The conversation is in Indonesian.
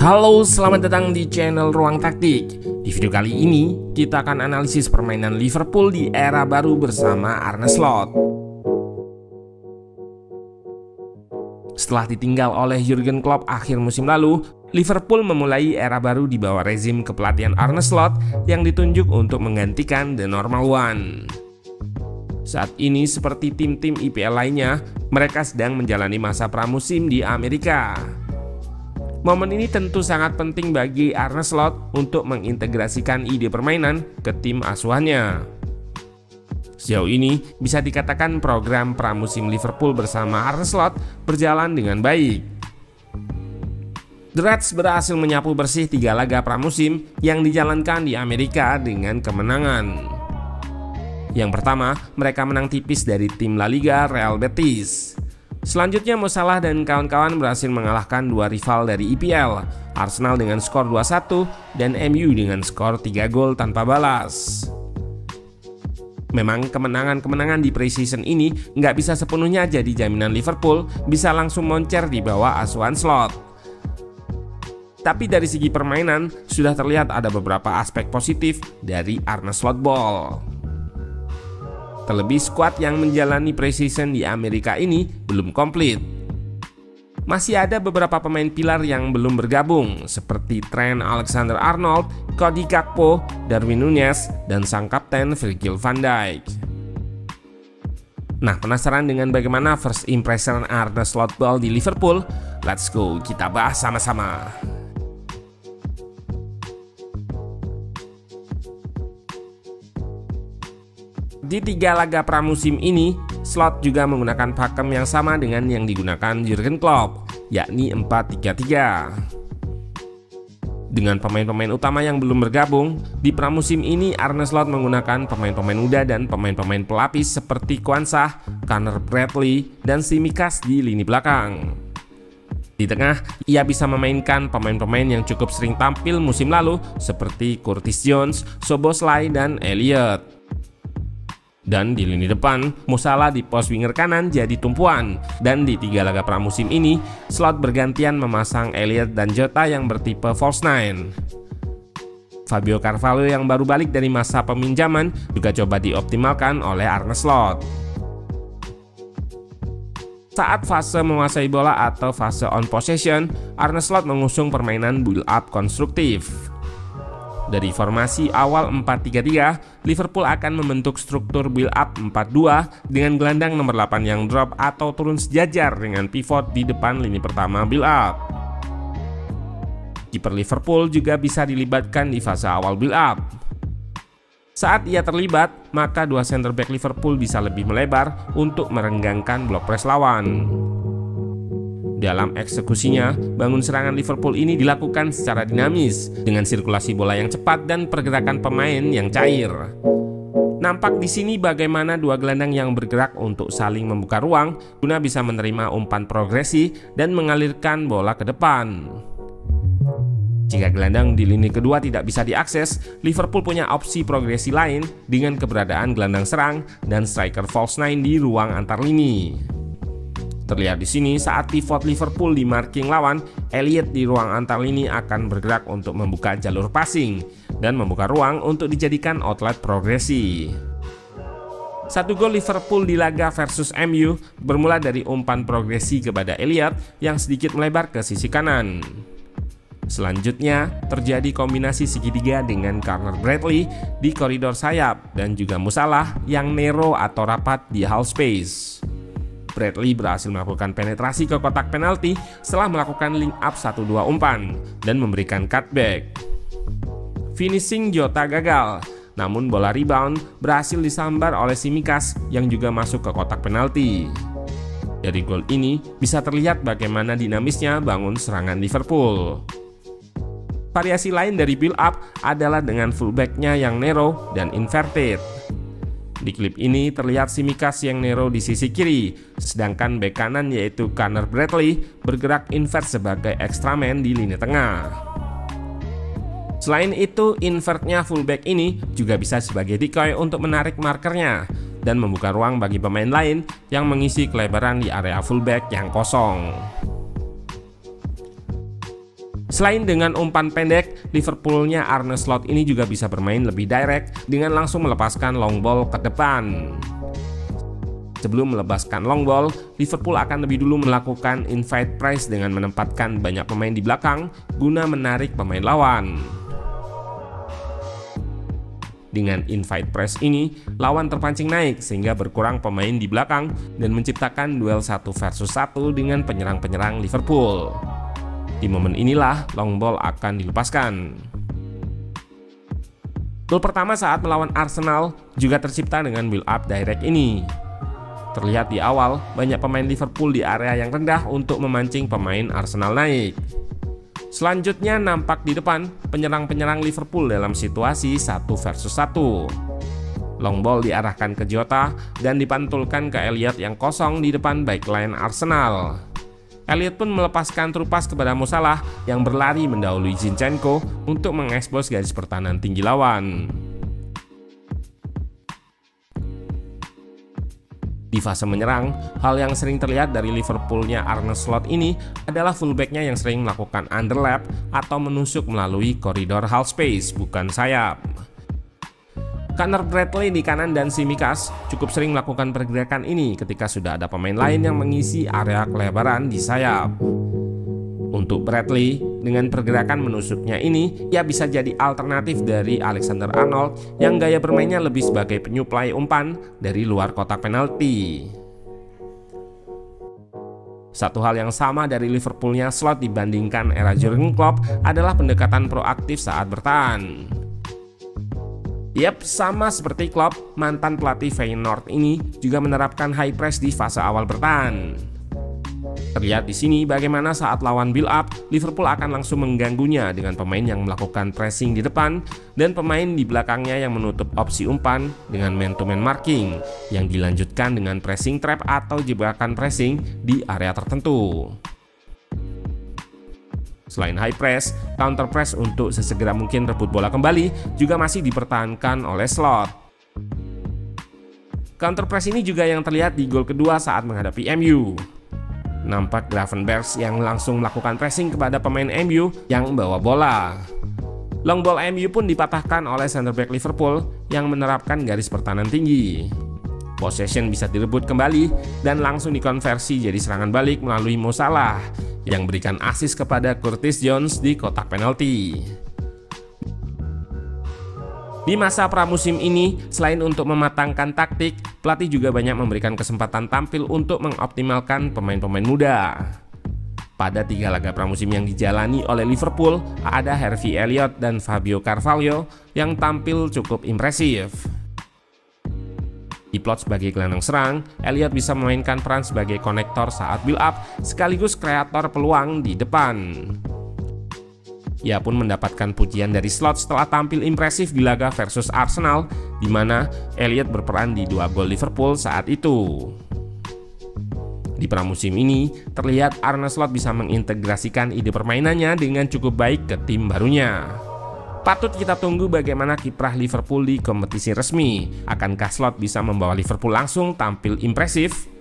Halo, selamat datang di channel Ruang Taktik. Di video kali ini, kita akan analisis permainan Liverpool di era baru bersama Arne Slot. Setelah ditinggal oleh Jurgen Klopp akhir musim lalu, Liverpool memulai era baru di bawah rezim kepelatihan Arne Slot yang ditunjuk untuk menggantikan The Normal One. Saat ini, seperti tim-tim IPL lainnya, mereka sedang menjalani masa pramusim di Amerika. Momen ini tentu sangat penting bagi Arne Slot untuk mengintegrasikan ide permainan ke tim asuhannya. Sejauh ini bisa dikatakan program pramusim Liverpool bersama Arne Slot berjalan dengan baik. The Reds berhasil menyapu bersih 3 laga pramusim yang dijalankan di Amerika dengan kemenangan. Yang pertama, mereka menang tipis dari tim La Liga Real Betis. Selanjutnya, Mo Salah dan kawan-kawan berhasil mengalahkan 2 rival dari IPL, Arsenal dengan skor 2-1 dan MU dengan skor 3 gol tanpa balas. Memang kemenangan-kemenangan di pre-season ini nggak bisa sepenuhnya jadi jaminan Liverpool bisa langsung moncer di bawah asuhan Slot. Tapi dari segi permainan sudah terlihat ada beberapa aspek positif dari Arne Slot Ball. Terlebih skuad yang menjalani pre-season di Amerika ini belum komplit. Masih ada beberapa pemain pilar yang belum bergabung seperti Trent Alexander-Arnold, Cody Gakpo, Darwin Núñez, dan sang kapten Virgil van Dijk. Nah, penasaran dengan bagaimana first impression Arne Slot Ball di Liverpool? Let's go, kita bahas sama-sama. Di 3 laga pramusim ini, Slot juga menggunakan pakem yang sama dengan yang digunakan Jurgen Klopp, yakni 4-3-3. Dengan pemain-pemain utama yang belum bergabung, di pramusim ini Arne Slot menggunakan pemain-pemain muda dan pemain-pemain pelapis seperti Quansah, Conor Bradley, dan Tsimikas di lini belakang. Di tengah, ia bisa memainkan pemain-pemain yang cukup sering tampil musim lalu seperti Curtis Jones, Szoboszlai, dan Elliott. Dan di lini depan, Mo Salah di pos winger kanan jadi tumpuan. Dan di 3 laga pramusim ini, Slot bergantian memasang Elliott dan Jota yang bertipe false nine. Fabio Carvalho yang baru balik dari masa peminjaman juga coba dioptimalkan oleh Arne Slot. Saat fase menguasai bola atau fase on possession, Arne Slot mengusung permainan build up konstruktif. Dari formasi awal 4-3-3, Liverpool akan membentuk struktur build up 4-2 dengan gelandang nomor 8 yang drop atau turun sejajar dengan pivot di depan lini pertama build up. Kiper Liverpool juga bisa dilibatkan di fase awal build up. Saat ia terlibat, maka 2 center back Liverpool bisa lebih melebar untuk merenggangkan blok press lawan. Dalam eksekusinya, bangun serangan Liverpool ini dilakukan secara dinamis dengan sirkulasi bola yang cepat dan pergerakan pemain yang cair. Nampak di sini bagaimana 2 gelandang yang bergerak untuk saling membuka ruang guna bisa menerima umpan progresi dan mengalirkan bola ke depan. Jika gelandang di lini kedua tidak bisa diakses, Liverpool punya opsi progresi lain dengan keberadaan gelandang serang dan striker false nine di ruang antar lini. Terlihat di sini saat pivot Liverpool di marking lawan, Elliott di ruang antar lini akan bergerak untuk membuka jalur passing dan membuka ruang untuk dijadikan outlet progresi. 1 gol Liverpool di laga versus MU bermula dari umpan progresi kepada Elliott yang sedikit melebar ke sisi kanan. Selanjutnya terjadi kombinasi segitiga dengan Conor Bradley di koridor sayap dan juga Mo Salah yang narrow atau rapat di half space. Bradley berhasil melakukan penetrasi ke kotak penalti setelah melakukan link up 1-2 umpan dan memberikan cutback. Finishing Jota gagal, namun bola rebound berhasil disambar oleh Tsimikas yang juga masuk ke kotak penalti. Dari gol ini bisa terlihat bagaimana dinamisnya bangun serangan Liverpool. Variasi lain dari build up adalah dengan fullbacknya yang narrow dan inverted. Di klip ini terlihat Tsimikas yang narrow di sisi kiri, sedangkan bek kanan yaitu Conor Bradley bergerak invert sebagai extra man di lini tengah. Selain itu, invertnya fullback ini juga bisa sebagai decoy untuk menarik markernya dan membuka ruang bagi pemain lain yang mengisi kelebaran di area fullback yang kosong. Selain dengan umpan pendek, Liverpoolnya Arne Slot ini juga bisa bermain lebih direct dengan langsung melepaskan long ball ke depan. Sebelum melepaskan long ball, Liverpool akan lebih dulu melakukan invite press dengan menempatkan banyak pemain di belakang guna menarik pemain lawan. Dengan invite press ini, lawan terpancing naik sehingga berkurang pemain di belakang dan menciptakan duel 1 versus 1 dengan penyerang-penyerang Liverpool. Di momen inilah long ball akan dilepaskan. Gol pertama saat melawan Arsenal juga tercipta dengan build up direct ini. Terlihat di awal, banyak pemain Liverpool di area yang rendah untuk memancing pemain Arsenal naik. Selanjutnya nampak di depan penyerang-penyerang Liverpool dalam situasi 1 versus 1. Long ball diarahkan ke Jota dan dipantulkan ke Elliott yang kosong di depan backline Arsenal. Elliott pun melepaskan trupas kepada Mo Salah yang berlari mendahului Zinchenko untuk mengekspos garis pertahanan tinggi lawan. Di fase menyerang, hal yang sering terlihat dari Liverpoolnya Arne Slot ini adalah fullbacknya yang sering melakukan underlap atau menusuk melalui koridor half space, bukan sayap. Connor Bradley di kanan dan Tsimikas cukup sering melakukan pergerakan ini ketika sudah ada pemain lain yang mengisi area kelebaran di sayap. Untuk Bradley, dengan pergerakan menusuknya ini, ia bisa jadi alternatif dari Alexander-Arnold yang gaya bermainnya lebih sebagai penyuplai umpan dari luar kotak penalti. Satu hal yang sama dari Liverpoolnya Slot dibandingkan era Jurgen Klopp adalah pendekatan proaktif saat bertahan. Yap, sama seperti Klopp, mantan pelatih Feyenoord ini juga menerapkan high press di fase awal bertahan. Terlihat di sini bagaimana saat lawan build up, Liverpool akan langsung mengganggunya dengan pemain yang melakukan pressing di depan dan pemain di belakangnya yang menutup opsi umpan dengan man-to-man marking yang dilanjutkan dengan pressing trap atau jebakan pressing di area tertentu. Selain high press, counter press untuk sesegera mungkin rebut bola kembali juga masih dipertahankan oleh Slot. Counter press ini juga yang terlihat di gol kedua saat menghadapi MU. Nampak Gravenberch yang langsung melakukan pressing kepada pemain MU yang membawa bola. Long ball MU pun dipatahkan oleh center back Liverpool yang menerapkan garis pertahanan tinggi. Possession bisa direbut kembali dan langsung dikonversi jadi serangan balik melalui Mo Salah yang berikan assist kepada Curtis Jones di kotak penalti. Di masa pramusim ini, selain untuk mematangkan taktik, pelatih juga banyak memberikan kesempatan tampil untuk mengoptimalkan pemain-pemain muda. Pada 3 laga pramusim yang dijalani oleh Liverpool, ada Harvey Elliott dan Fabio Carvalho yang tampil cukup impresif. Diplot sebagai gelandang serang, Elliott bisa memainkan peran sebagai konektor saat build up sekaligus kreator peluang di depan. Ia pun mendapatkan pujian dari Slot setelah tampil impresif di laga versus Arsenal, di mana Elliott berperan di 2 gol Liverpool saat itu. Di pramusim ini, terlihat Arne Slot bisa mengintegrasikan ide permainannya dengan cukup baik ke tim barunya. Patut kita tunggu bagaimana kiprah Liverpool di kompetisi resmi. Akankah Slot bisa membawa Liverpool langsung tampil impresif?